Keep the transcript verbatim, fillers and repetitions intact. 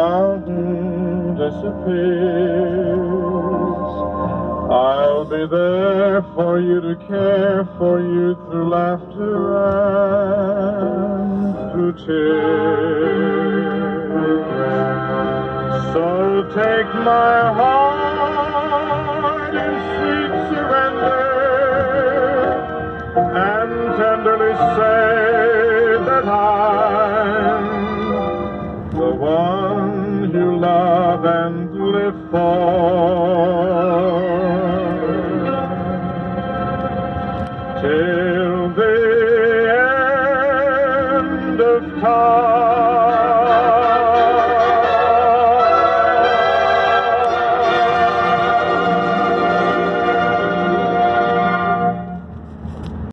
mountain disappears, I'll be there for you to care for you through laughter and through tears. So take my heart